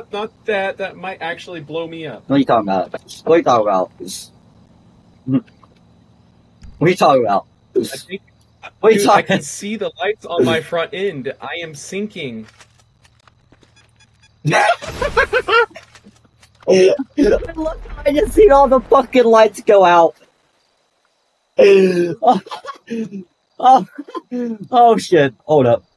not that. That might actually blow me up. What are you talking about? What are you talking about? What are you talking about? I think, What are you dude, I talking? can see the lights on my front end. I am sinking. Look, I just seen all the fucking lights go out. Oh, oh shit! Hold up.